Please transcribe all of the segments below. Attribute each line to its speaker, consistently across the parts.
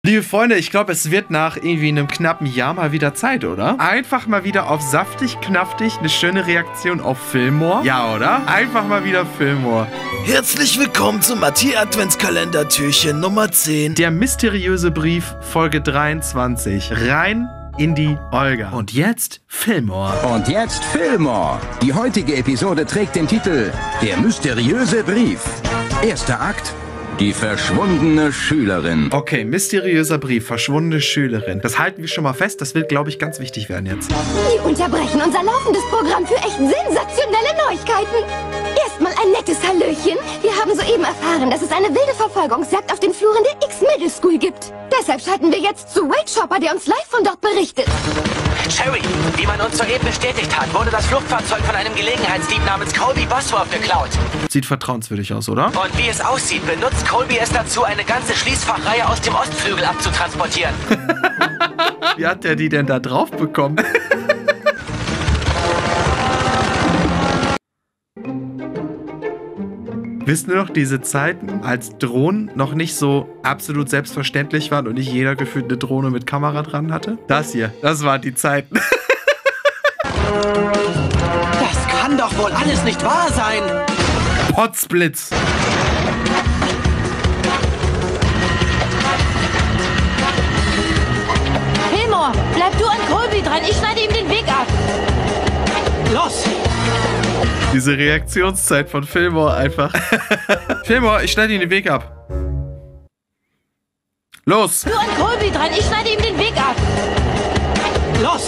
Speaker 1: Liebe Freunde, ich glaube, es wird nach irgendwie einem knappen Jahr mal wieder Zeit, oder? Einfach mal wieder auf saftig, knaftig, eine schöne Reaktion auf Fillmore. Ja, oder? Einfach mal wieder Fillmore.
Speaker 2: Herzlich willkommen zum Mathieu Adventskalender Türchen Nummer 10.
Speaker 1: Der mysteriöse Brief, Folge 23. Rein in die Olga. Und jetzt Fillmore.
Speaker 3: Und jetzt Fillmore. Die heutige Episode trägt den Titel Der mysteriöse Brief. Erster Akt. Die verschwundene Schülerin.
Speaker 1: Okay, mysteriöser Brief, verschwundene Schülerin. Das halten wir schon mal fest. Das wird, glaube ich, ganz wichtig werden jetzt.
Speaker 4: Wir unterbrechen unser laufendes Programm für echt sensationelle Neuigkeiten. Erstmal ein nettes Hallöchen. Wir haben soeben erfahren, dass es eine wilde Verfolgungsjagd auf den Fluren der X-Middle School gibt. Deshalb schalten wir jetzt zu Wade Chopper, der uns live von dort berichtet.
Speaker 5: Sherry, wie man uns soeben bestätigt hat, wurde das Flugfahrzeug von einem Gelegenheitsdieb namens Colby Bosworth geklaut.
Speaker 1: Sieht vertrauenswürdig aus, oder?
Speaker 5: Und wie es aussieht, benutzt Colby es dazu, eine ganze Schließfachreihe aus dem Ostflügel abzutransportieren.
Speaker 1: Wie hat der die denn da drauf bekommen? Wisst ihr noch, diese Zeiten, als Drohnen noch nicht so absolut selbstverständlich waren und nicht jeder gefühlt eine Drohne mit Kamera dran hatte? Das hier, das waren die Zeiten.
Speaker 5: Das kann doch wohl alles nicht wahr sein.
Speaker 1: Potzblitz.
Speaker 4: Fillmore, bleib du an Colby dran. Ich schneide ihm den Weg ab.
Speaker 5: Los!
Speaker 1: Diese Reaktionszeit von Fillmore einfach. Fillmore, ich schneide ihm den Weg ab. Los!
Speaker 4: Du an Colby dran. Ich schneide ihm den Weg ab.
Speaker 5: Los!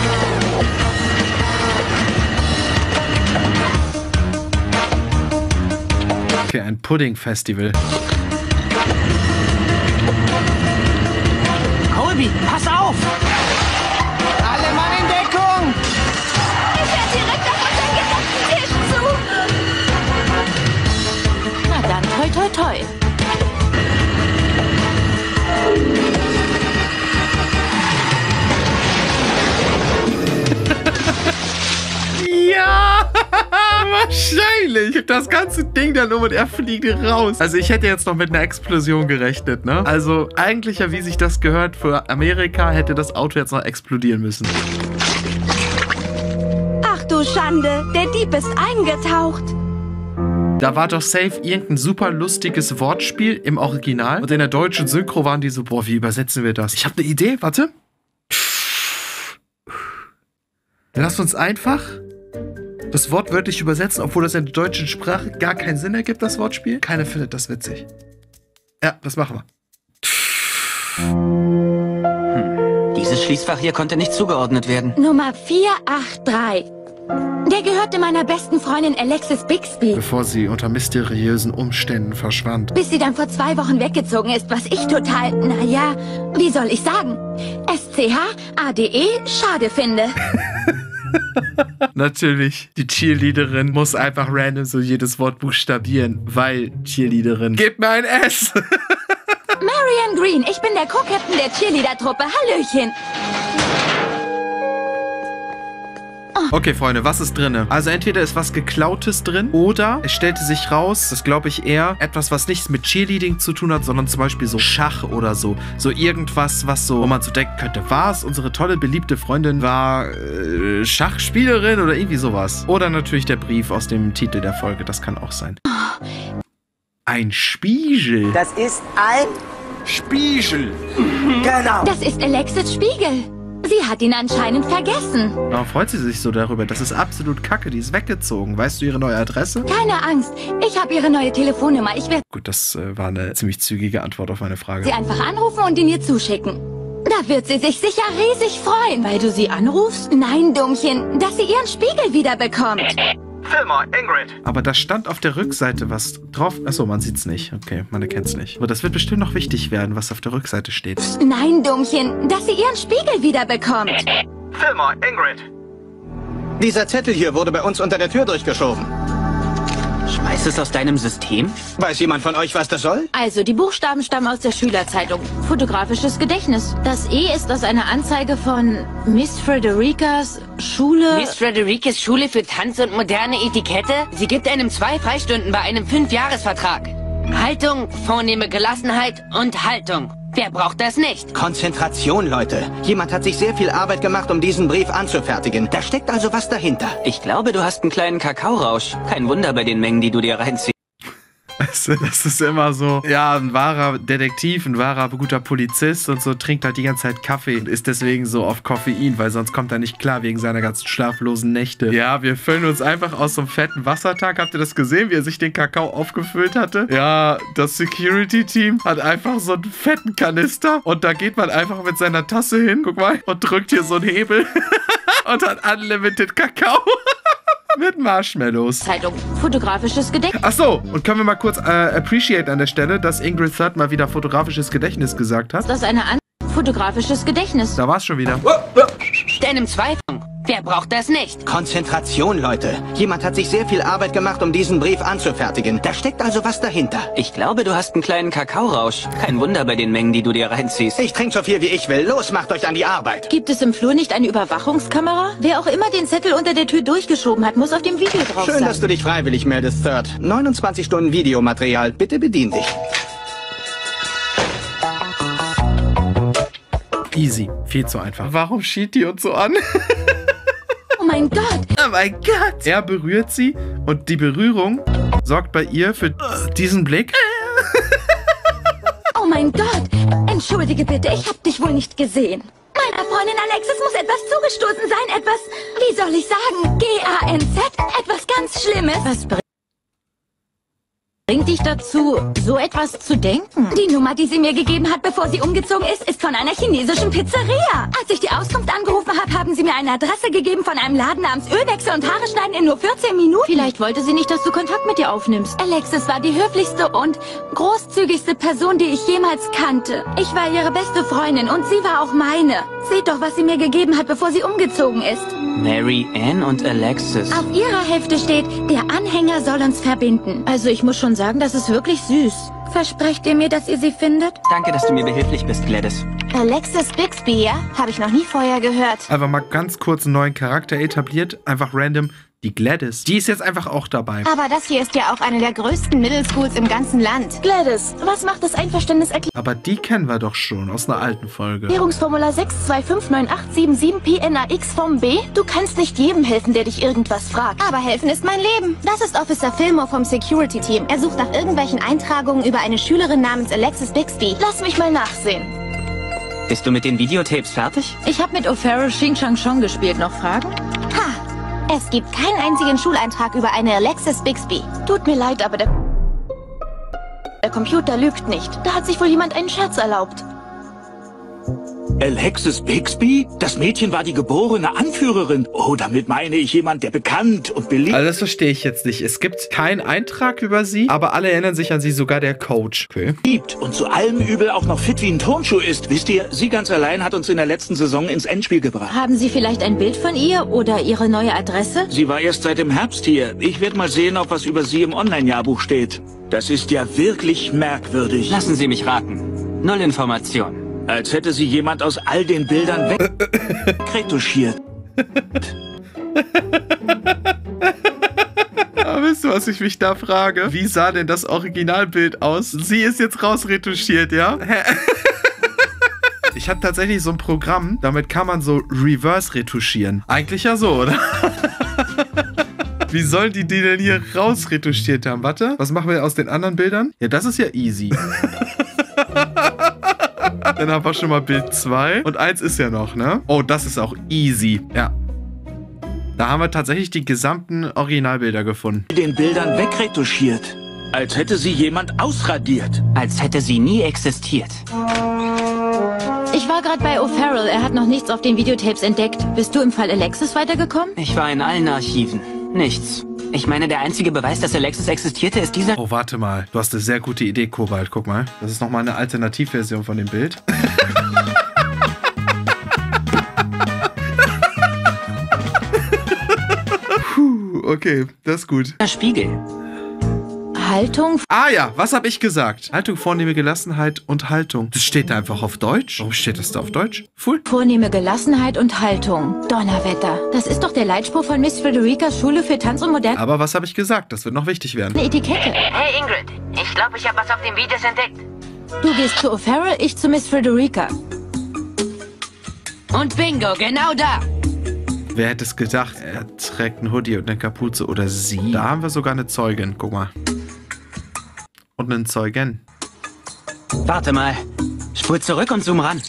Speaker 1: Okay, ein Pudding-Festival.
Speaker 5: Colby, pass auf! Alle Mann in Deckung!
Speaker 4: Er fährt direkt auf unseren gesamten Tisch zu. Na dann, toi, toi, toi.
Speaker 1: Ja! Wahrscheinlich. Das ganze Ding dann und er fliegt raus. Also ich hätte jetzt noch mit einer Explosion gerechnet, ne? Also eigentlich ja, wie sich das gehört, für Amerika hätte das Auto jetzt noch explodieren müssen.
Speaker 4: Ach du Schande, der Dieb ist eingetaucht.
Speaker 1: Da war doch safe irgendein super lustiges Wortspiel im Original. Und in der deutschen Synchro waren die so, boah, wie übersetzen wir das? Ich habe eine Idee, warte. Lass uns einfach das Wort wörtlich übersetzen, obwohl das in der deutschen Sprache gar keinen Sinn ergibt, das Wortspiel. Keiner findet das witzig. Ja, das machen wir.
Speaker 5: Dieses Schließfach hier konnte nicht zugeordnet werden.
Speaker 4: Nummer 483. Der gehörte meiner besten Freundin Alexis Bixby.
Speaker 1: Bevor sie unter mysteriösen Umständen verschwand.
Speaker 4: Bis sie dann vor 2 Wochen weggezogen ist, was ich total, naja, wie soll ich sagen, SCHADE schade finde.
Speaker 1: Natürlich, die Cheerleaderin muss einfach random so jedes Wort buchstabieren, weil Cheerleaderin. Gib mir ein S!
Speaker 4: Marianne Green, ich bin der Co-Captain der Cheerleader-Truppe. Hallöchen.
Speaker 1: Okay, Freunde, was ist drin? Also entweder ist was Geklautes drin oder es stellte sich raus, das glaube ich eher, etwas, was nichts mit Cheerleading zu tun hat, sondern zum Beispiel so Schach oder so. So irgendwas, was so, wo man so denken könnte, was? Unsere tolle, beliebte Freundin war Schachspielerin oder irgendwie sowas. Oder natürlich der Brief aus dem Titel der Folge, das kann auch sein. Ein Spiegel.
Speaker 5: Das ist ein Spiegel. Genau.
Speaker 4: Das ist Alexis Spiegel. Sie hat ihn anscheinend vergessen.
Speaker 1: Warum freut sie sich so darüber? Das ist absolut kacke, die ist weggezogen. Weißt du ihre neue Adresse?
Speaker 4: Keine Angst, ich habe ihre neue Telefonnummer. Ich werde
Speaker 1: Gut, das war eine ziemlich zügige Antwort auf meine Frage.
Speaker 4: sie einfach anrufen und ihn ihr zuschicken. Da wird sie sich sicher riesig freuen. Weil du sie anrufst? Nein, Dummchen, dass sie ihren Spiegel wiederbekommt.
Speaker 5: Fillmore, Ingrid.
Speaker 1: Aber da stand auf der Rückseite was drauf. Achso, man sieht's nicht. Okay, man erkennt's nicht. Aber das wird bestimmt noch wichtig werden, was auf der Rückseite steht.
Speaker 4: Nein, Dummchen, dass sie ihren Spiegel wiederbekommt.
Speaker 5: Fillmore, Ingrid.
Speaker 6: Dieser Zettel hier wurde bei uns unter der Tür durchgeschoben.
Speaker 5: Schmeiß es aus deinem System?
Speaker 6: Weiß jemand von euch, was das soll?
Speaker 4: Also, die Buchstaben stammen aus der Schülerzeitung. Fotografisches Gedächtnis. Das E ist aus einer Anzeige von Miss Fredericas Schule.
Speaker 7: Miss Fredericas Schule für Tanz und moderne Etikette? Sie gibt einem 2 Freistunden bei einem 5-Jahres-Vertrag. Haltung, vornehme Gelassenheit und Haltung. Wer braucht das nicht?
Speaker 6: Konzentration, Leute. Jemand hat sich sehr viel Arbeit gemacht, um diesen Brief anzufertigen. Da steckt also was dahinter.
Speaker 5: Ich glaube, du hast einen kleinen Kakaorausch. Kein Wunder bei den Mengen, die du dir reinziehst.
Speaker 1: Das ist immer so, ja, ein wahrer Detektiv, ein wahrer guter Polizist und so, trinkt halt die ganze Zeit Kaffee und ist deswegen so auf Koffein, weil sonst kommt er nicht klar wegen seiner ganzen schlaflosen Nächte. Ja, wir füllen uns einfach aus so einem fetten Wassertank. Habt ihr das gesehen, wie er sich den Kakao aufgefüllt hatte? Ja, das Security-Team hat einfach so einen fetten Kanister und da geht man einfach mit seiner Tasse hin, guck mal, und drückt hier so einen Hebel und hat Unlimited Kakao. Mit Marshmallows.
Speaker 7: Zeitung. Fotografisches Gedächtnis.
Speaker 1: Achso, und können wir mal kurz appreciate an der Stelle, dass Ingrid Third mal wieder fotografisches Gedächtnis gesagt hat.
Speaker 7: Das ist eine fotografisches Gedächtnis.
Speaker 1: Da war's schon wieder.
Speaker 7: Denn im Zweifel. Wer braucht das nicht?
Speaker 6: Konzentration, Leute. Jemand hat sich sehr viel Arbeit gemacht, um diesen Brief anzufertigen. Da steckt also was dahinter.
Speaker 5: Ich glaube, du hast einen kleinen Kakaorausch. Kein Wunder bei den Mengen, die du dir reinziehst.
Speaker 6: Ich trinke so viel, wie ich will. Los, macht euch an die Arbeit.
Speaker 7: Gibt es im Flur nicht eine Überwachungskamera? Wer auch immer den Zettel unter der Tür durchgeschoben hat, muss auf dem Video drauf sein.
Speaker 6: Schön, dass du dich freiwillig meldest, Third. 29 Stunden Videomaterial. Bitte bedien dich.
Speaker 1: Easy. Viel zu einfach. Warum schielt die uns so an?
Speaker 4: Oh mein Gott.
Speaker 1: Oh mein Gott. Er berührt sie und die Berührung sorgt bei ihr für diesen Blick.
Speaker 4: Oh mein Gott. Entschuldige bitte, ich hab dich wohl nicht gesehen. Meiner Freundin Alexis muss etwas zugestoßen sein. Etwas, wie soll ich sagen, G-A-N-Z. Etwas ganz Schlimmes.
Speaker 7: Was bringt dich dazu, so etwas zu denken?
Speaker 4: Die Nummer, die sie mir gegeben hat, bevor sie umgezogen ist von einer chinesischen Pizzeria. Als ich die Auskunft angerufen habe, haben sie mir eine Adresse gegeben von einem Laden namens Ölwechsel und Haare schneiden in nur 14 Minuten.
Speaker 7: Vielleicht wollte sie nicht, dass du Kontakt mit ihr aufnimmst.
Speaker 4: Alexis war die höflichste und großzügigste Person, die ich jemals kannte. Ich war ihre beste Freundin und sie war auch meine. Seht doch, was sie mir gegeben hat, bevor sie umgezogen ist.
Speaker 5: Mary Ann und Alexis.
Speaker 4: Auf ihrer Hälfte steht, der Anhänger soll uns verbinden.
Speaker 7: Also ich muss schon sagen, das ist wirklich süß.
Speaker 4: Versprecht ihr mir, dass ihr sie findet?
Speaker 5: Danke, dass du mir behilflich bist, Gladys.
Speaker 4: Alexis Bixby, ja? Habe ich noch nie vorher gehört.
Speaker 1: Einfach mal ganz kurz einen neuen Charakter etabliert. Einfach random. Die Gladys. Die ist jetzt einfach auch dabei.
Speaker 4: Aber das hier ist ja auch eine der größten Middle Schools im ganzen Land. Gladys, was macht das Einverständniserklärung?
Speaker 1: Aber die kennen wir doch schon aus einer alten Folge.
Speaker 4: Erklärungsformular 6259877PNAX vom B? Du kannst nicht jedem helfen, der dich irgendwas fragt. Aber helfen ist mein Leben. Das ist Officer Fillmore vom Security Team. Er sucht nach irgendwelchen Eintragungen über eine Schülerin namens Alexis Bixby. Lass mich mal nachsehen.
Speaker 5: Bist du mit den Videotapes fertig?
Speaker 7: Ich habe mit O'Farrell Xing Shang Chong gespielt. Noch Fragen?
Speaker 4: Ha! Es gibt keinen einzigen Schuleintrag über eine Alexis Bixby. Tut mir leid, aber der Computer lügt nicht. Da hat sich wohl jemand einen Scherz erlaubt.
Speaker 8: Alexis Bixby? Das Mädchen war die geborene Anführerin. Oh, damit meine ich jemand, der bekannt und beliebt...
Speaker 1: Also das verstehe ich jetzt nicht. Es gibt keinen Eintrag über sie, aber alle erinnern sich an sie, sogar der Coach. Okay.
Speaker 8: Und zu allem Übel auch noch fit wie ein Turnschuh ist. Wisst ihr, sie ganz allein hat uns in der letzten Saison ins Endspiel gebracht.
Speaker 7: Haben Sie vielleicht ein Bild von ihr oder ihre neue Adresse?
Speaker 8: Sie war erst seit dem Herbst hier. Ich werde mal sehen, ob was über sie im Online-Jahrbuch steht. Das ist ja wirklich merkwürdig.
Speaker 5: Lassen Sie mich raten. Null Information.
Speaker 8: Als hätte sie jemand aus all den Bildern wegretuschiert.
Speaker 1: Aber wisst ihr, was ich mich da frage? Wie sah denn das Originalbild aus? Sie ist jetzt rausretuschiert, ja? Ich habe tatsächlich so ein Programm, damit kann man so reverse retuschieren. Eigentlich ja so, oder? Wie sollen die denn hier rausretuschiert haben? Warte, was machen wir aus den anderen Bildern? Ja, das ist ja easy. Dann haben wir schon mal Bild 2. Und 1 ist ja noch, ne? Oh, das ist auch easy. Ja. Da haben wir tatsächlich die gesamten Originalbilder gefunden.
Speaker 8: Den Bildern wegretuschiert. Als hätte sie jemand ausradiert.
Speaker 5: Als hätte sie nie existiert.
Speaker 7: Ich war gerade bei O'Farrell. Er hat noch nichts auf den Videotapes entdeckt. Bist du im Fall Alexis weitergekommen?
Speaker 5: Ich war in allen Archiven. Nichts. Ich meine, der einzige Beweis, dass Alexis existierte, ist dieser...
Speaker 1: Oh, warte mal. Du hast eine sehr gute Idee, Kobalt. Guck mal. Das ist nochmal eine Alternativversion von dem Bild. Puh, okay. Das ist gut.
Speaker 5: Der Spiegel.
Speaker 7: Haltung.
Speaker 1: Ah ja, was habe ich gesagt? Haltung, vornehme Gelassenheit und Haltung. Das steht da einfach auf Deutsch. Warum steht das da auf Deutsch?
Speaker 7: Vornehme Gelassenheit und Haltung. Donnerwetter. Das ist doch der Leitspruch von Miss Frederikas Schule für Tanz und Moderne.
Speaker 1: Aber was habe ich gesagt? Das wird noch wichtig werden.
Speaker 7: Eine Etikette.
Speaker 9: Hey Ingrid, ich glaube, ich habe was auf den Videos entdeckt.
Speaker 7: Du gehst zu O'Farrell, ich zu Miss Frederica.
Speaker 9: Und bingo, genau da.
Speaker 1: Wer hätte es gedacht? Er trägt einen Hoodie und eine Kapuze. Oder sie. Da haben wir sogar eine Zeugin. Guck mal. Und einen Zeugen.
Speaker 5: Warte mal. Spul zurück und zoom ran.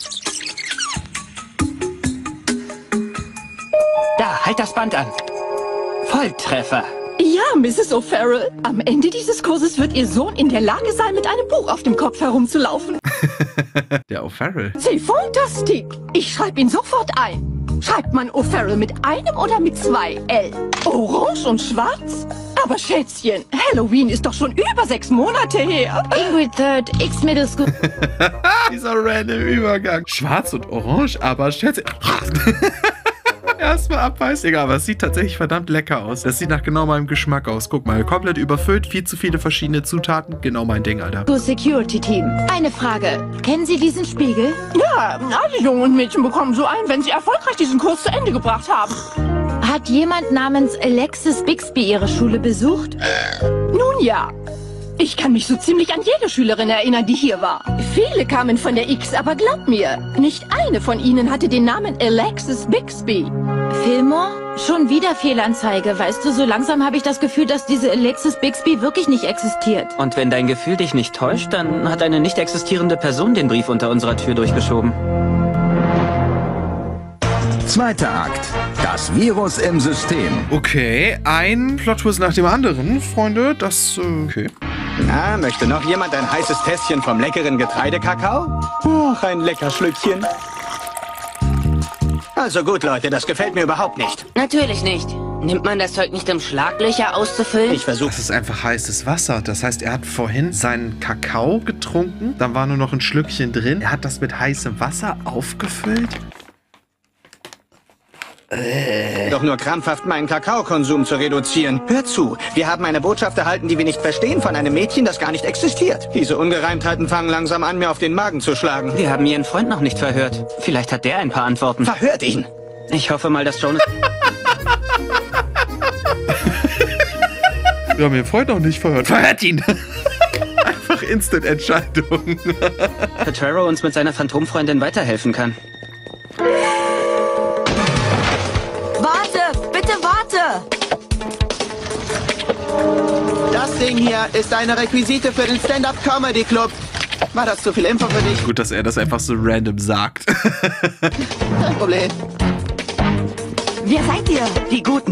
Speaker 5: Da, halt das Band an. Volltreffer.
Speaker 10: Ja, Mrs. O'Farrell. Am Ende dieses Kurses wird Ihr Sohn in der Lage sein, mit einem Buch auf dem Kopf herumzulaufen.
Speaker 1: Der O'Farrell.
Speaker 10: C'est fantastique. Ich schreibe ihn sofort ein. Schreibt man O'Farrell mit einem oder mit 2 L? Orange und schwarz? Aber Schätzchen, Halloween ist doch schon über 6 Monate her.
Speaker 7: Ingrid Third, X Middle School.
Speaker 1: Dieser random Übergang. Schwarz und orange, aber Schätze. Erstmal abbeißen. Egal, aber es sieht tatsächlich verdammt lecker aus. Das sieht nach genau meinem Geschmack aus. Guck mal, komplett überfüllt, viel zu viele verschiedene Zutaten. Genau mein Ding, Alter.
Speaker 7: Security Team. Eine Frage. Kennen Sie diesen Spiegel?
Speaker 10: Ja, alle Jungen und Mädchen bekommen so einen, wenn sie erfolgreich diesen Kurs zu Ende gebracht haben.
Speaker 7: Hat jemand namens Alexis Bixby Ihre Schule besucht?
Speaker 10: Nun ja. Ich kann mich so ziemlich an jede Schülerin erinnern, die hier war. Viele kamen von der X, aber glaub mir, nicht eine von ihnen hatte den Namen Alexis Bixby.
Speaker 7: Fillmore? Schon wieder Fehlanzeige. Weißt du, so langsam habe ich das Gefühl, dass diese Alexis Bixby wirklich nicht existiert.
Speaker 5: Und wenn dein Gefühl dich nicht täuscht, dann hat eine nicht existierende Person den Brief unter unserer Tür durchgeschoben.
Speaker 3: Zweiter Akt. Das Virus im System.
Speaker 1: Okay, ein Plot-Twist nach dem anderen, Freunde. Das, okay.
Speaker 6: Na, möchte noch jemand ein heißes Tässchen vom leckeren Getreidekakao? Ach, ein lecker Schlückchen. Also gut, Leute, das gefällt mir überhaupt nicht.
Speaker 9: Natürlich nicht. Nimmt man das Zeug nicht, um Schlaglöcher auszufüllen?
Speaker 6: Ich versuche...
Speaker 1: Das ist einfach heißes Wasser. Das heißt, er hat vorhin seinen Kakao getrunken. Dann war nur noch ein Schlückchen drin. Er hat das mit heißem Wasser aufgefüllt.
Speaker 6: Doch nur krampfhaft meinen Kakaokonsum zu reduzieren. Hör zu, wir haben eine Botschaft erhalten, die wir nicht verstehen, von einem Mädchen, das gar nicht existiert. Diese Ungereimtheiten fangen langsam an, mir auf den Magen zu schlagen.
Speaker 5: Wir haben Ihren Freund noch nicht verhört. Vielleicht hat der ein paar Antworten.
Speaker 6: Verhört ihn!
Speaker 5: Ich hoffe mal, dass Jonas...
Speaker 1: Wir haben Ihren Freund noch nicht verhört. Verhört ihn! Einfach Instant-Entscheidung.
Speaker 5: Potrero uns mit seiner Phantomfreundin weiterhelfen kann.
Speaker 6: Das Ding hier ist eine Requisite für den Stand-Up-Comedy-Club. War das zu viel Info für dich?
Speaker 1: Gut, dass er das einfach so random sagt.
Speaker 6: Kein Problem.
Speaker 10: Wer seid ihr?
Speaker 6: Die Guten.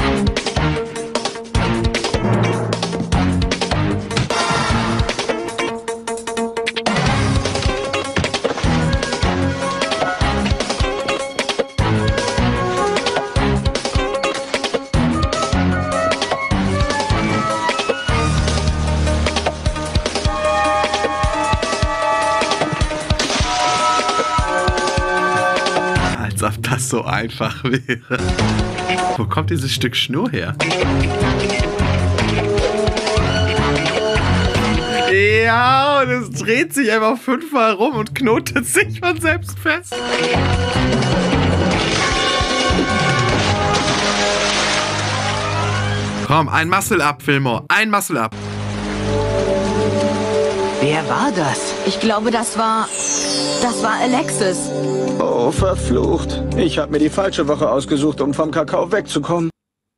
Speaker 1: Als ob das so einfach wäre. Wo kommt dieses Stück Schnur her? Ja, und es dreht sich einfach 5-mal rum und knotet sich von selbst fest. Komm, ein Muscle-Up, Fillmore. Ein Muscle-Up.
Speaker 5: Wer war das?
Speaker 10: Ich glaube, das war Alexis.
Speaker 6: Oh, verflucht. Ich habe mir die falsche Woche ausgesucht, um vom Kakao wegzukommen.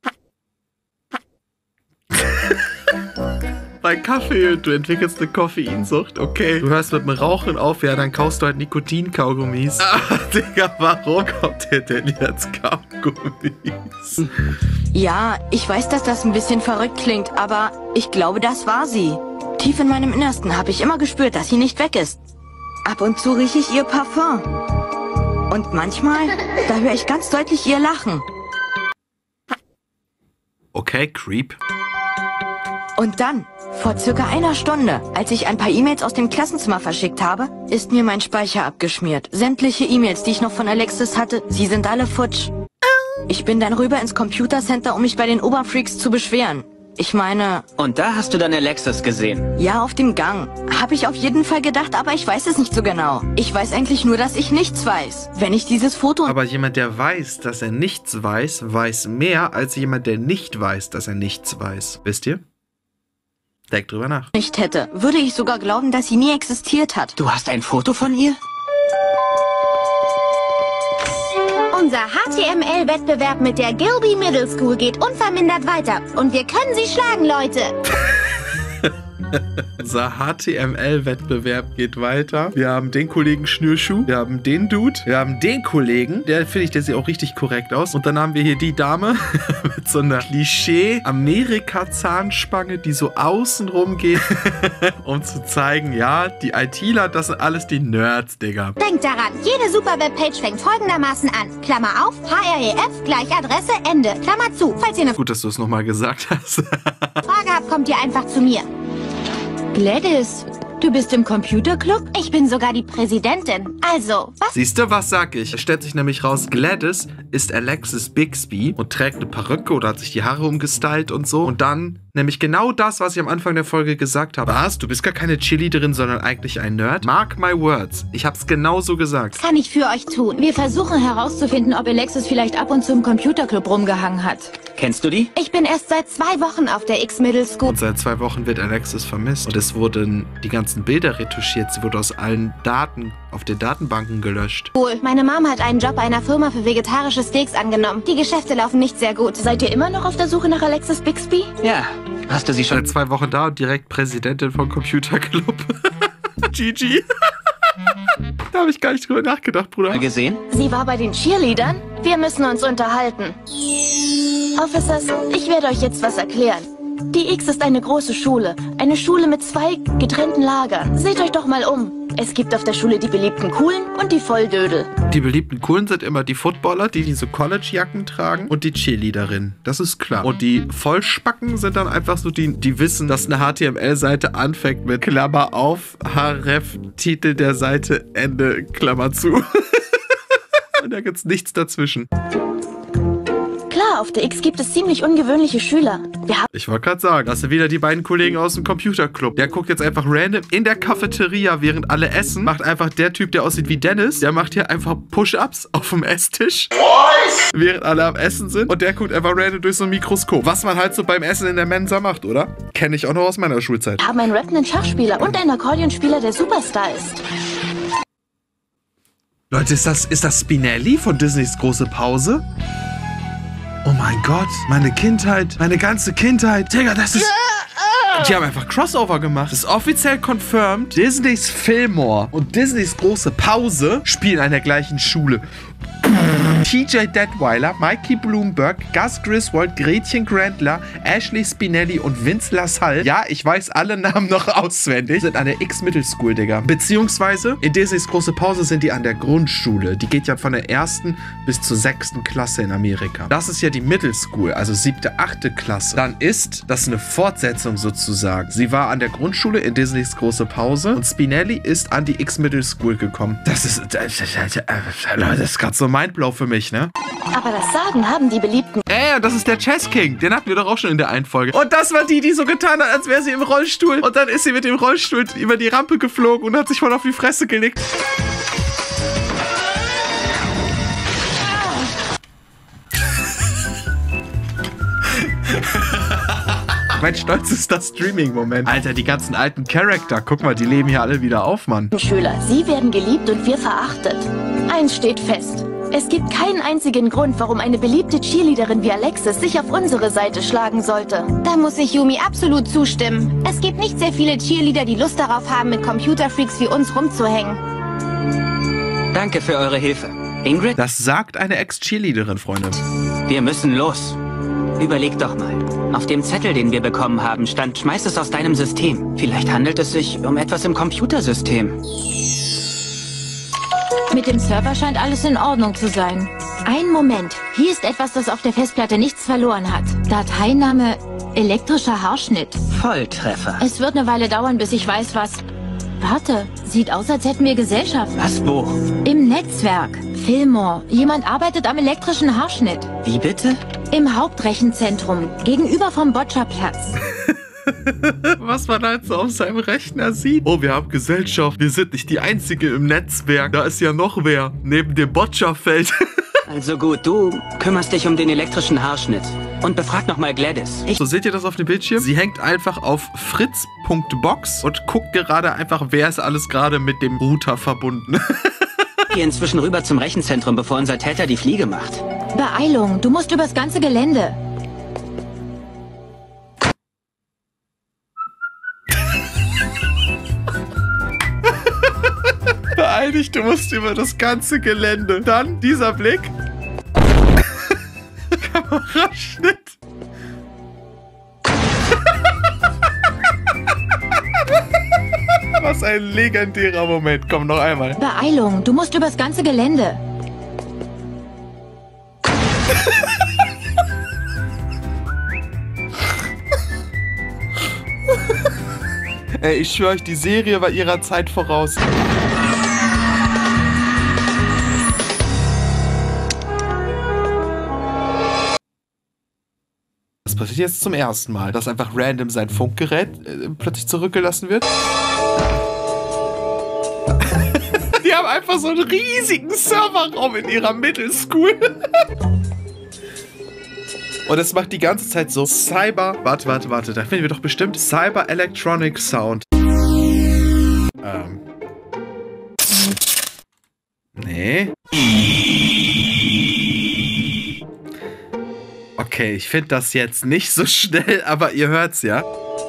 Speaker 1: Bei Kaffee, du entwickelst eine Koffeinsucht, okay. Du hörst mit dem Rauchen auf, ja, dann kaufst du halt Nikotin-Kaugummis. Ah, Digga, warum kommt der denn jetzt Kaugummis?
Speaker 10: Ja, ich weiß, dass das ein bisschen verrückt klingt, aber ich glaube, das war sie. Tief in meinem Innersten habe ich immer gespürt, dass sie nicht weg ist. Ab und zu rieche ich ihr Parfum. Und manchmal, da höre ich ganz deutlich ihr Lachen.
Speaker 1: Okay, Creep.
Speaker 10: Und dann, vor circa einer Stunde, als ich ein paar E-Mails aus dem Klassenzimmer verschickt habe, ist mir mein Speicher abgeschmiert. Sämtliche E-Mails, die ich noch von Alexis hatte, sie sind alle futsch. Ich bin dann rüber ins Computercenter, um mich bei den Oberfreaks zu beschweren. Ich meine...
Speaker 5: Und da hast du dann Alexis gesehen?
Speaker 10: Ja, auf dem Gang. Habe ich auf jeden Fall gedacht, aber ich weiß es nicht so genau. Ich weiß eigentlich nur, dass ich nichts weiß. Wenn ich dieses Foto...
Speaker 1: Aber jemand, der weiß, dass er nichts weiß, weiß mehr als jemand, der nicht weiß, dass er nichts weiß. Wisst ihr? Denk drüber nach.
Speaker 10: Nicht hätte, würde ich sogar glauben, dass sie nie existiert hat.
Speaker 9: Du hast ein Foto von ihr?
Speaker 4: Unser HTML-Wettbewerb mit der Gilby Middle School geht unvermindert weiter. Und wir können sie schlagen, Leute.
Speaker 1: Unser HTML-Wettbewerb geht weiter. Wir haben den Kollegen Schnürschuh. Wir haben den Dude. Wir haben den Kollegen. Der sieht auch richtig korrekt aus. Und dann haben wir hier die Dame mit so einer Klischee-Amerika-Zahnspange, die so außenrum geht, um zu zeigen, ja, die ITler, das sind alles die Nerds, Digga.
Speaker 4: Denkt daran, jede Super-Webpage fängt folgendermaßen an. Klammer auf, href gleich Adresse, Ende. Klammer zu. Falls ihr eine
Speaker 1: Gut, dass du es nochmal gesagt hast.
Speaker 4: Frage habt, kommt ihr einfach zu mir.
Speaker 7: Gladys, du bist im Computerclub?
Speaker 4: Ich bin sogar die Präsidentin. Also, was?
Speaker 1: Siehst du, was sag ich? Es stellt sich nämlich raus, Gladys ist Alexis Bixby und trägt eine Perücke oder hat sich die Haare umgestylt und so. Und dann nämlich genau das, was ich am Anfang der Folge gesagt habe. Was? Du bist gar keine Cheerleaderin, sondern eigentlich ein Nerd? Mark my words. Ich hab's genauso gesagt.
Speaker 4: Was kann ich für euch tun?
Speaker 7: Wir versuchen herauszufinden, ob Alexis vielleicht ab und zu im Computerclub rumgehangen hat.
Speaker 9: Kennst du die?
Speaker 4: Ich bin erst seit 2 Wochen auf der X-Middle School.
Speaker 1: Und seit 2 Wochen wird Alexis vermisst. Und es wurden die ganzen Bilder retuschiert. Sie wurde aus allen Daten auf den Datenbanken gelöscht.
Speaker 4: Meine Mom hat einen Job bei einer Firma für vegetarische Steaks angenommen. Die Geschäfte laufen nicht sehr gut.
Speaker 7: Seid ihr immer noch auf der Suche nach Alexis Bixby?
Speaker 9: Ja. Hast du sie schon?
Speaker 1: Seit 2 Wochen da und direkt Präsidentin vom Computerclub. GG. Da habe ich gar nicht drüber nachgedacht, Bruder.
Speaker 9: Gesehen?
Speaker 10: Sie war bei den Cheerleadern? Wir müssen uns unterhalten. Officers, ich werde euch jetzt was erklären. Die X ist eine große Schule. Eine Schule mit 2 getrennten Lagern. Seht euch doch mal um. Es gibt auf der Schule die beliebten Coolen und die Volldödel.
Speaker 1: Die beliebten Coolen sind immer die Footballer, die diese College-Jacken tragen und die Cheerleaderinnen. Das ist klar. Und die Vollspacken sind dann einfach so die wissen, dass eine HTML-Seite anfängt mit Klammer auf, href, Titel der Seite, Ende, Klammer zu. Und da gibt's nichts dazwischen.
Speaker 10: Klar, auf der X gibt es ziemlich ungewöhnliche Schüler.
Speaker 1: Ich wollte gerade sagen, das sind wieder die beiden Kollegen aus dem Computerclub. Der guckt jetzt einfach random in der Cafeteria, während alle essen. Macht einfach der Typ, der aussieht wie Dennis. Der macht hier einfach Push-Ups auf dem Esstisch. Während alle am Essen sind. Und der guckt einfach random durch so ein Mikroskop. Was man halt so beim Essen in der Mensa macht, oder? Kenne ich auch noch aus meiner Schulzeit.
Speaker 10: Wir haben einen rappenden Schachspieler und einen Akkordeonspieler, der Superstar ist.
Speaker 1: Leute, ist das Spinelli von Disneys große Pause? Oh mein Gott, meine Kindheit, meine ganze Kindheit. Digga, das ist... Die haben einfach Crossover gemacht. Das ist offiziell confirmed. Disneys Fillmore und Disneys große Pause spielen an der gleichen Schule. TJ Detweiler, Mikey Bloomberg, Gus Griswold, Gretchen Grandler, Ashley Spinelli und Vince LaSalle, ja, ich weiß alle Namen noch auswendig, sind an der X-Middle School, Digga. Beziehungsweise, in Disneys große Pause sind die an der Grundschule. Die geht ja von der 1. bis zur 6. Klasse in Amerika. Das ist ja die Middle School, also 7., 8. Klasse. Dann ist das eine Fortsetzung sozusagen. Sie war an der Grundschule in Disneys große Pause und Spinelli ist an die X-Middle School gekommen. Das ist gerade so Mindblow für mich, ne?
Speaker 10: Aber das Sagen haben die Beliebten.
Speaker 1: Das ist der Chess King. Den hatten wir doch auch schon in der einen Folge. Und das war die so getan hat, als wäre sie im Rollstuhl. Und dann ist sie mit dem Rollstuhl über die Rampe geflogen und hat sich voll auf die Fresse gelegt. Mein stolzester Streaming-Moment. Alter, die ganzen alten Charakter. Guck mal, die leben hier alle wieder auf, Mann.
Speaker 10: Schüler, sie werden geliebt und wir verachtet. Eins steht fest. Es gibt keinen einzigen Grund, warum eine beliebte Cheerleaderin wie Alexis sich auf unsere Seite schlagen sollte.
Speaker 4: Da muss ich Yumi absolut zustimmen. Es gibt nicht sehr viele Cheerleader, die Lust darauf haben, mit Computerfreaks wie uns rumzuhängen.
Speaker 9: Danke für eure Hilfe. Ingrid?
Speaker 1: Das sagt eine Ex-Cheerleaderin, Freunde.
Speaker 9: Wir müssen los. Überleg doch mal. Auf dem Zettel, den wir bekommen haben, stand, schmeiß es aus deinem System. Vielleicht handelt es sich um etwas im Computersystem.
Speaker 7: Mit dem Server scheint alles in Ordnung zu sein. Ein Moment. Hier ist etwas, das auf der Festplatte nichts verloren hat. Dateiname elektrischer Haarschnitt.
Speaker 9: Volltreffer.
Speaker 7: Es wird eine Weile dauern, bis ich weiß, was... Warte, sieht aus, als hätten wir Gesellschaft.
Speaker 9: Was, wo?
Speaker 7: Im Netzwerk. Fillmore. Jemand arbeitet am elektrischen Haarschnitt.
Speaker 9: Wie bitte?
Speaker 7: Im Hauptrechenzentrum. Gegenüber vom Boccia-Platz.
Speaker 1: Was man halt so auf seinem Rechner sieht. Oh, wir haben Gesellschaft. Wir sind nicht die Einzige im Netzwerk. Da ist ja noch wer. Neben dem Boccia-Feld.
Speaker 9: Also gut, du kümmerst dich um den elektrischen Haarschnitt. Und befrag nochmal Gladys.
Speaker 1: So, seht ihr das auf dem Bildschirm? Sie hängt einfach auf fritz.box und guckt gerade einfach, wer ist alles gerade mit dem Router verbunden.
Speaker 9: Ich gehe inzwischen rüber zum Rechenzentrum, bevor unser Täter die Fliege macht.
Speaker 7: Beeilung, du musst übers ganze Gelände.
Speaker 1: Beeil dich, du musst über das ganze Gelände. Dann dieser Blick. Kameraschnitt. Was ein legendärer Moment. Komm, noch einmal.
Speaker 7: Beeilung, du musst übers ganze Gelände.
Speaker 1: Ey, ich schwöre euch, die Serie war ihrer Zeit voraus. Das passiert jetzt zum ersten Mal, dass einfach random sein Funkgerät plötzlich zurückgelassen wird. Die haben einfach so einen riesigen Serverraum in ihrer Middle School. Und es macht die ganze Zeit so Cyber... Warte. Da finden wir doch bestimmt Cyber Electronic Sound. Nee. Okay, ich finde das jetzt nicht so schnell, aber ihr hört's ja.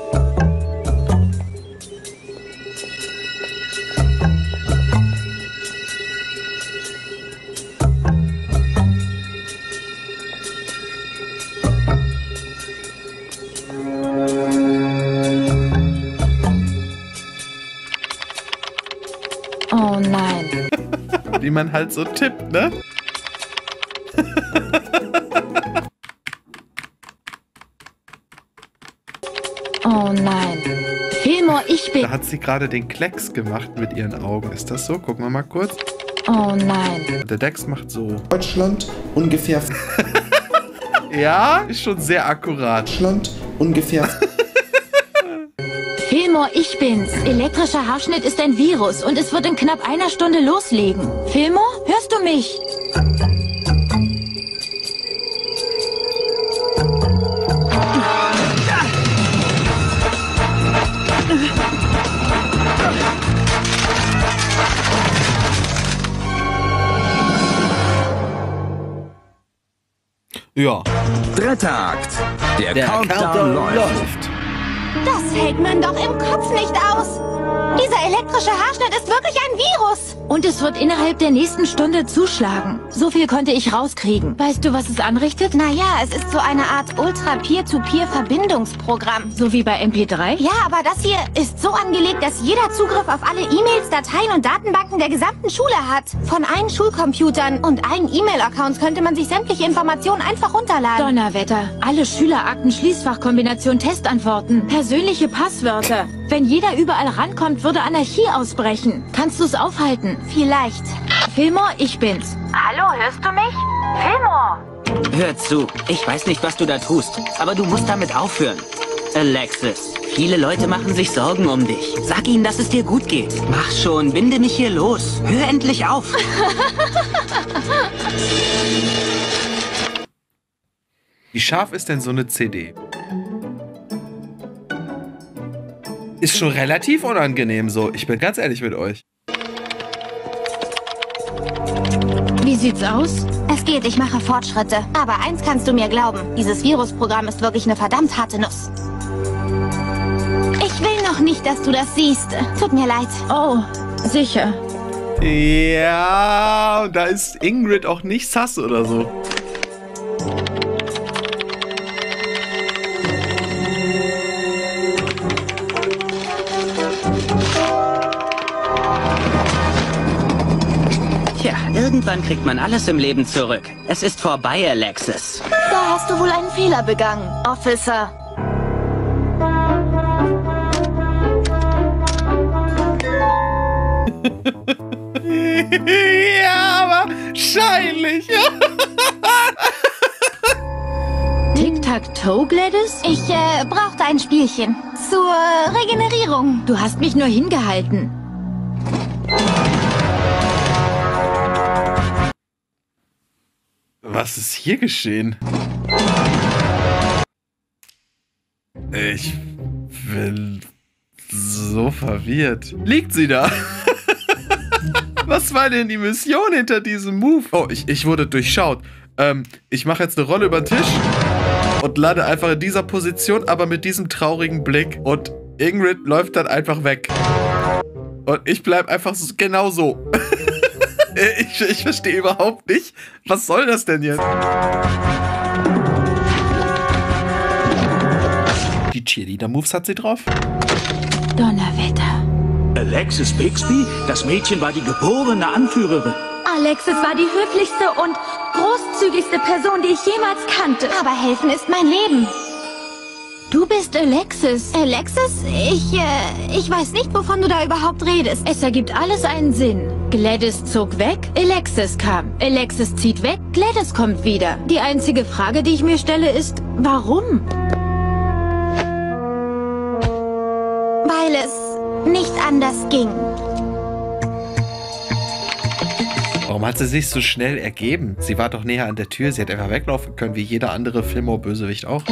Speaker 7: Oh nein.
Speaker 1: Wie man halt so tippt, ne?
Speaker 7: Oh nein. Fillmore, ich bin...
Speaker 1: Da hat sie gerade den Klecks gemacht mit ihren Augen. Ist das so? Gucken wir mal kurz.
Speaker 7: Oh nein.
Speaker 1: Der Dex macht so.
Speaker 11: Deutschland ungefähr...
Speaker 1: Ja, ist schon sehr akkurat.
Speaker 11: Deutschland ungefähr...
Speaker 7: Fillmore, ich bin's. Elektrischer Haarschnitt ist ein Virus und es wird in knapp einer Stunde loslegen. Fillmore, hörst du mich?
Speaker 1: Ja.
Speaker 3: Dritter Akt. Der Countdown läuft.
Speaker 4: Das hält man doch im Kopf nicht aus. Dieser elektrische Haarschnitt ist wirklich ein Virus.
Speaker 7: Und es wird innerhalb der nächsten Stunde zuschlagen. So viel konnte ich rauskriegen. Weißt du, was es anrichtet?
Speaker 4: Naja, es ist so eine Art Ultra-Peer-to-Peer-Verbindungsprogramm.
Speaker 7: So wie bei MP3?
Speaker 4: Ja, aber das hier ist so angelegt, dass jeder Zugriff auf alle E-Mails, Dateien und Datenbanken der gesamten Schule hat. Von allen Schulcomputern und allen E-Mail-Accounts könnte man sich sämtliche Informationen einfach runterladen.
Speaker 7: Donnerwetter. Alle Schülerakten, Schließfachkombination, Testantworten, persönliche Passwörter. Wenn jeder überall rankommt, würde Anarchie ausbrechen. Kannst du es aufhalten?
Speaker 4: Vielleicht.
Speaker 7: Fillmore, ich bin's.
Speaker 4: Hallo, hörst du mich? Fillmore!
Speaker 9: Hör zu, ich weiß nicht, was du da tust, aber du musst damit aufhören. Alexis, viele Leute machen sich Sorgen um dich. Sag ihnen, dass es dir gut geht. Mach schon, binde mich hier los. Hör endlich auf.
Speaker 1: Wie scharf ist denn so eine CD? Ist schon relativ unangenehm so. Ich bin ganz ehrlich mit euch.
Speaker 7: Wie sieht's aus?
Speaker 4: Es geht, ich mache Fortschritte. Aber eins kannst du mir glauben. Dieses Virusprogramm ist wirklich eine verdammt harte Nuss. Ich will noch nicht, dass du das siehst. Tut mir leid.
Speaker 7: Oh, sicher.
Speaker 1: Ja, da ist Ingrid auch nicht sass oder so.
Speaker 9: Tja, irgendwann kriegt man alles im Leben zurück. Es ist vorbei, Alexis.
Speaker 4: Da hast du wohl einen Fehler begangen, Officer.
Speaker 1: Ja, wahrscheinlich.
Speaker 7: Tic-Tac-Toe, Gladys?
Speaker 4: Ich brauchte ein Spielchen. Zur Regenerierung.
Speaker 7: Du hast mich nur hingehalten.
Speaker 1: Was ist hier geschehen? Ich bin so verwirrt. Liegt sie da? Was war denn die Mission hinter diesem Move? Oh, ich wurde durchschaut. Ich mache jetzt eine Rolle über den Tisch und lande einfach in dieser Position, aber mit diesem traurigen Blick. Und Ingrid läuft dann einfach weg. Und ich bleib einfach genau so. Ich verstehe überhaupt nicht. Was soll das denn jetzt? Die Cheerleader-Moves hat sie drauf.
Speaker 7: Donnerwetter.
Speaker 8: Alexis Bixby? Das Mädchen war die geborene Anführerin.
Speaker 7: Alexis war die höflichste und großzügigste Person, die ich jemals kannte.
Speaker 4: Aber helfen ist mein Leben.
Speaker 7: Du bist Alexis.
Speaker 4: Alexis? Ich weiß nicht, wovon du da überhaupt redest.
Speaker 7: Es ergibt alles einen Sinn. Gladys zog weg, Alexis kam. Alexis zieht weg, Gladys kommt wieder. Die einzige Frage, die ich mir stelle, ist, warum?
Speaker 4: Weil es nicht anders ging.
Speaker 1: Warum hat sie sich so schnell ergeben? Sie war doch näher an der Tür. Sie hätte einfach weglaufen können, wie jeder andere Fillmore-Bösewicht auch.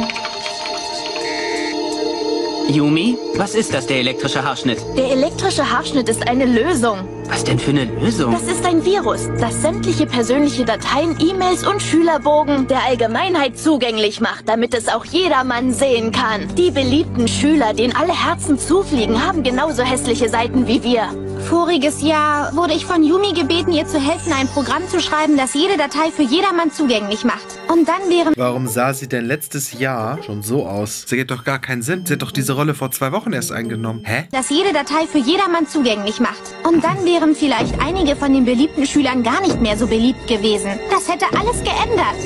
Speaker 9: Yumi, was ist das, der elektrische Haarschnitt?
Speaker 10: Der elektrische Haarschnitt ist eine Lösung.
Speaker 9: Was denn für eine Lösung?
Speaker 10: Das ist ein Virus, das sämtliche persönliche Dateien, E-Mails und Schülerbogen der Allgemeinheit zugänglich macht, damit es auch jedermann sehen kann. Die beliebten Schüler, denen alle Herzen zufliegen, haben genauso hässliche Seiten wie wir.
Speaker 4: Voriges Jahr wurde ich von Yumi gebeten, ihr zu helfen, ein Programm zu schreiben, das jede Datei für jedermann zugänglich macht. Und dann wären...
Speaker 1: Warum sah sie denn letztes Jahr schon so aus? Das ergibt doch gar keinen Sinn. Sie hat doch diese Rolle vor 2 Wochen erst eingenommen. Hä?
Speaker 4: Das jede Datei für jedermann zugänglich macht. Und dann wären vielleicht einige von den beliebten Schülern gar nicht mehr so beliebt gewesen. Das hätte alles geändert.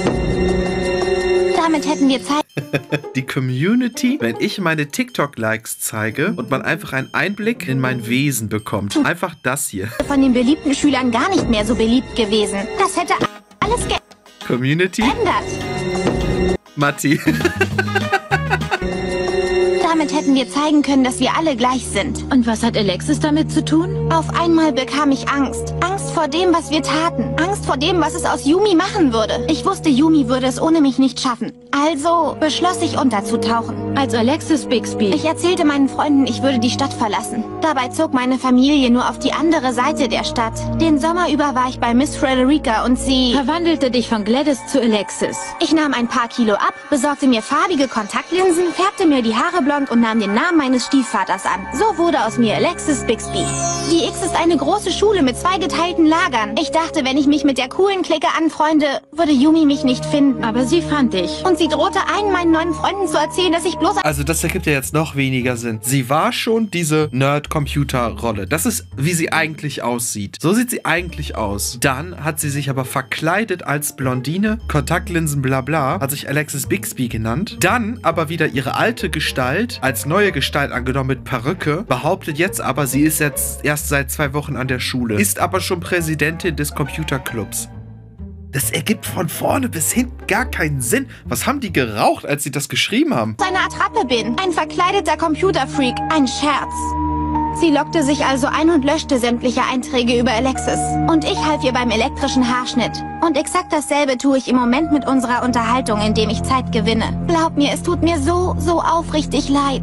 Speaker 4: Damit hätten wir Zeit...
Speaker 1: Die Community, wenn ich meine TikTok-Likes zeige und man einfach einen Einblick in mein Wesen bekommt. Einfach das hier.
Speaker 4: Von den beliebten Schülern gar nicht mehr so beliebt gewesen. Das hätte alles
Speaker 1: Community?
Speaker 4: geändert.
Speaker 1: Matti.
Speaker 4: Damit hätten wir zeigen können, dass wir alle gleich sind.
Speaker 7: Und was hat Alexis damit zu tun?
Speaker 4: Auf einmal bekam ich Angst. Angst vor dem, was wir taten. Angst vor dem, was es aus Yumi machen würde. Ich wusste, Yumi würde es ohne mich nicht schaffen. Also beschloss ich, unterzutauchen.
Speaker 7: Als Alexis Bixby.
Speaker 4: Ich erzählte meinen Freunden, ich würde die Stadt verlassen. Dabei zog meine Familie nur auf die andere Seite der Stadt. Den Sommer über war ich bei Miss Frederica und sie...
Speaker 7: verwandelte dich von Gladys zu Alexis.
Speaker 4: Ich nahm ein paar Kilo ab, besorgte mir farbige Kontaktlinsen, färbte mir die Haare blond und nahm den Namen meines Stiefvaters an. So wurde aus mir Alexis Bixby. Die X ist eine große Schule mit 2 geteilten Lagern. Ich dachte, wenn ich mich mit der coolen Clique anfreunde, würde Yumi mich nicht finden.
Speaker 7: Aber sie fand dich.
Speaker 4: Und sie drohte allen meinen neuen Freunden zu erzählen, dass ich bloß...
Speaker 1: Also das ergibt ja jetzt noch weniger Sinn. Sie war schon diese Nerd-Computer-Rolle. Das ist, wie sie eigentlich aussieht. So sieht sie eigentlich aus. Dann hat sie sich aber verkleidet als Blondine, Kontaktlinsen, bla bla, hat sich Alexis Bixby genannt. Dann aber wieder ihre alte Gestalt als neue Gestalt angenommen mit Perücke, behauptet jetzt aber, sie ist jetzt erst seit 2 Wochen an der Schule, ist aber schon Präsidentin des Computerclubs. Das ergibt von vorne bis hinten gar keinen Sinn. Was haben die geraucht, als sie das geschrieben haben?
Speaker 4: ...eine Attrappe bin. Ein verkleideter Computerfreak. Ein Scherz. Sie lockte sich also ein und löschte sämtliche Einträge über Alexis. Und ich half ihr beim elektrischen Haarschnitt. Und exakt dasselbe tue ich im Moment mit unserer Unterhaltung, indem ich Zeit gewinne. Glaub mir, es tut mir so aufrichtig leid.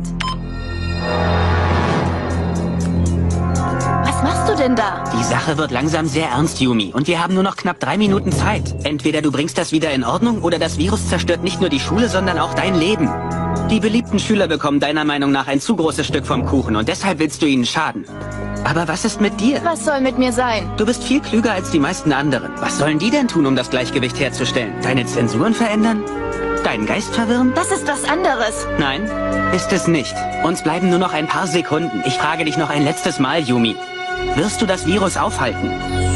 Speaker 10: Was machst du denn da?
Speaker 9: Die Sache wird langsam sehr ernst, Yumi. Und wir haben nur noch knapp 3 Minuten Zeit. Entweder du bringst das wieder in Ordnung oder das Virus zerstört nicht nur die Schule, sondern auch dein Leben. Die beliebten Schüler bekommen deiner Meinung nach ein zu großes Stück vom Kuchen und deshalb willst du ihnen schaden. Aber was ist mit dir?
Speaker 10: Was soll mit mir sein?
Speaker 9: Du bist viel klüger als die meisten anderen. Was sollen die denn tun, um das Gleichgewicht herzustellen? Deine Zensuren verändern? Deinen Geist verwirren?
Speaker 10: Das ist was anderes.
Speaker 9: Nein, ist es nicht. Uns bleiben nur noch ein paar Sekunden. Ich frage dich noch ein letztes Mal, Yumi. Wirst du das Virus aufhalten?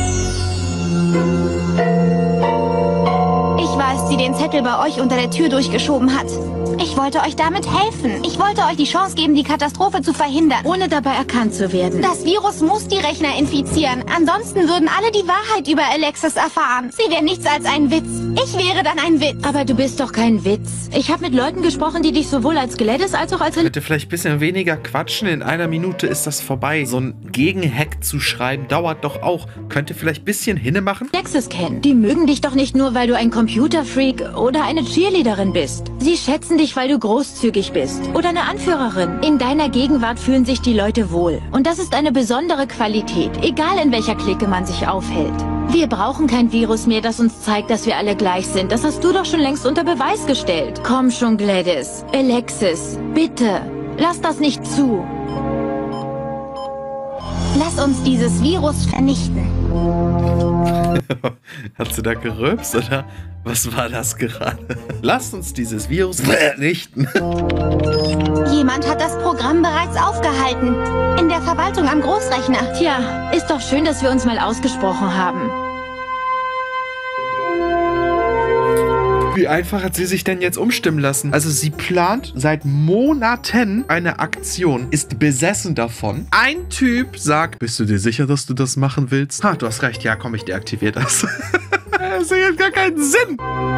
Speaker 4: Ich war es, die den Zettel bei euch unter der Tür durchgeschoben hat. Ich wollte euch damit helfen. Ich wollte euch die Chance geben, die Katastrophe zu verhindern.
Speaker 7: Ohne dabei erkannt zu werden.
Speaker 4: Das Virus muss die Rechner infizieren. Ansonsten würden alle die Wahrheit über Alexis erfahren. Sie wäre nichts als ein Witz. Ich wäre dann ein Witz.
Speaker 7: Aber du bist doch kein Witz. Ich habe mit Leuten gesprochen, die dich sowohl als Gladys als auch als...
Speaker 1: Bitte vielleicht ein bisschen weniger quatschen. In 1 Minute ist das vorbei. So ein Gegenhack zu schreiben dauert doch auch. Könnt ihr vielleicht ein bisschen Hinne machen?
Speaker 7: Alexis kennen. Die mögen dich doch nicht nur, weil du ein Computerfreak oder eine Cheerleaderin bist. Sie schätzen dich dich, weil du großzügig bist oder eine Anführerin. In deiner Gegenwart fühlen sich die Leute wohl. Und das ist eine besondere Qualität, egal in welcher Clique man sich aufhält. Wir brauchen kein Virus mehr, das uns zeigt, dass wir alle gleich sind. Das hast du doch schon längst unter Beweis gestellt. Komm schon, Gladys. Alexis, bitte, lass das nicht zu. Lass uns dieses Virus vernichten.
Speaker 1: Hat sie da gerülpst, oder? Was war das gerade? Lasst uns dieses Virus vernichten.
Speaker 4: Jemand hat das Programm bereits aufgehalten. In der Verwaltung am Großrechner.
Speaker 7: Tja, ist doch schön, dass wir uns mal ausgesprochen haben.
Speaker 1: Wie einfach hat sie sich denn jetzt umstimmen lassen? Also sie plant seit Monaten eine Aktion, ist besessen davon. Ein Typ sagt, bist du dir sicher, dass du das machen willst? Ha, du hast recht, ja komm, ich deaktiviere das. Das hat gar keinen Sinn.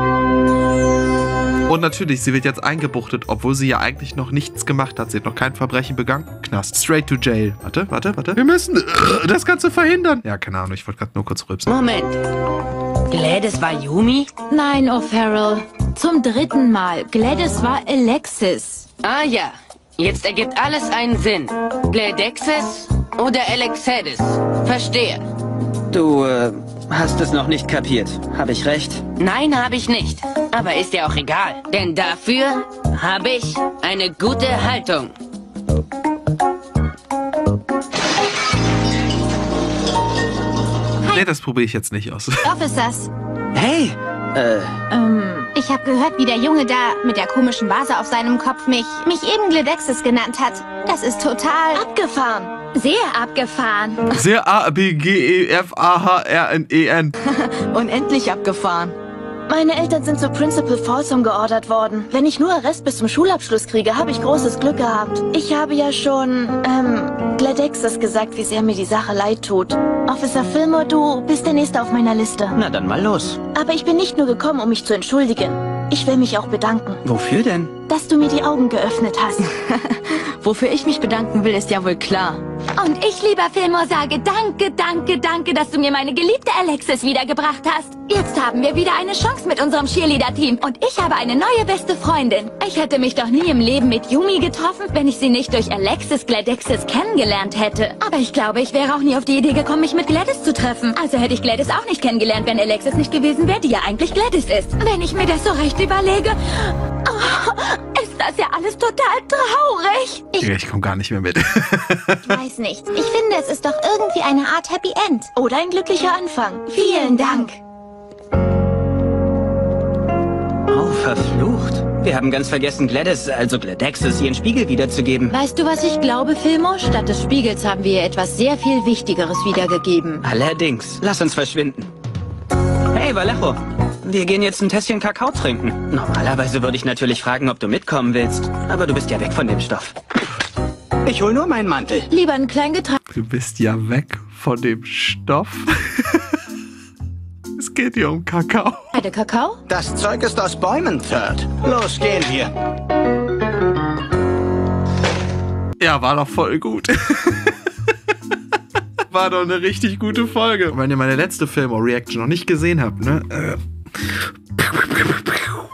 Speaker 1: Und natürlich, sie wird jetzt eingebuchtet, obwohl sie ja eigentlich noch nichts gemacht hat. Sie hat noch kein Verbrechen begangen. Knast. Straight to jail. Warte. Wir müssen das Ganze verhindern. Ja, keine Ahnung, ich wollte gerade nur kurz rülpsen.
Speaker 9: Moment. Gladys war Yumi?
Speaker 7: Nein, O'Farrell. Zum 3. Mal. Gladys war Alexis.
Speaker 9: Ah ja, jetzt ergibt alles einen Sinn. Gladexis oder Alexidis. Verstehe.
Speaker 5: Du, hast es noch nicht kapiert. Habe ich recht?
Speaker 9: Nein, habe ich nicht. Aber ist ja auch egal. Denn dafür habe ich eine gute Haltung.
Speaker 1: Nee, das probiere ich jetzt nicht aus.
Speaker 4: Officers.
Speaker 5: Hey,
Speaker 4: Ich habe gehört, wie der Junge da mit der komischen Vase auf seinem Kopf mich eben Gladexis genannt hat. Das ist total abgefahren. Sehr abgefahren.
Speaker 1: Sehr A-B-G-E-F-A-H-R-N-E-N.
Speaker 10: Unendlich abgefahren.
Speaker 12: Meine Eltern sind zu Principal Folsom geordert worden. Wenn ich nur Arrest bis zum Schulabschluss kriege, habe ich großes Glück gehabt. Ich habe ja schon, Gladexis gesagt, wie sehr mir die Sache leid tut. Officer Fillmore, du bist der Nächste auf meiner Liste.
Speaker 5: Na dann mal los.
Speaker 12: Aber ich bin nicht nur gekommen, um mich zu entschuldigen. Ich will mich auch bedanken.
Speaker 5: Wofür denn?
Speaker 12: Dass du mir die Augen geöffnet hast.
Speaker 10: Wofür ich mich bedanken will, ist ja wohl klar.
Speaker 4: Und ich, lieber Fillmore, sage danke, dass du mir meine geliebte Alexis wiedergebracht hast. Jetzt haben wir wieder eine Chance mit unserem Cheerleader-Team. Und ich habe eine neue beste Freundin. Ich hätte mich doch nie im Leben mit Yumi getroffen, wenn ich sie nicht durch Alexis Gladexis kennengelernt hätte. Aber ich glaube, ich wäre auch nie auf die Idee gekommen, mich mit Gladys zu treffen. Also hätte ich Gladys auch nicht kennengelernt, wenn Alexis nicht gewesen wäre, die ja eigentlich Gladys ist. Wenn ich mir das so recht überlege, ist das ja alles total traurig.
Speaker 1: Ich komme gar nicht mehr mit.
Speaker 4: Ich weiß nicht. Ich finde, es ist doch irgendwie eine Art Happy End.
Speaker 12: Oder ein glücklicher Anfang.
Speaker 4: Vielen Dank.
Speaker 5: Oh, verflucht. Wir haben ganz vergessen, Gladexis, ihren Spiegel wiederzugeben.
Speaker 7: Weißt du, was ich glaube, Fillmore? Statt des Spiegels haben wir ihr etwas sehr viel Wichtigeres wiedergegeben.
Speaker 5: Allerdings. Lass uns verschwinden. Hey, Vallejo. Wir gehen jetzt ein Tässchen Kakao trinken. Normalerweise würde ich natürlich fragen, ob du mitkommen willst. Aber du bist ja weg von dem Stoff.
Speaker 6: Ich hol nur meinen Mantel.
Speaker 7: Lieber einen kleinen Getränk.
Speaker 1: Du bist ja weg von dem Stoff. Es geht hier um Kakao.
Speaker 7: Der Kakao?
Speaker 6: Das Zeug ist aus Bäumen, Third. Los, gehen wir.
Speaker 1: Ja, war doch voll gut. War doch eine richtig gute Folge. Wenn ihr meine letzte Fillmore-Reaction noch nicht gesehen habt, ne?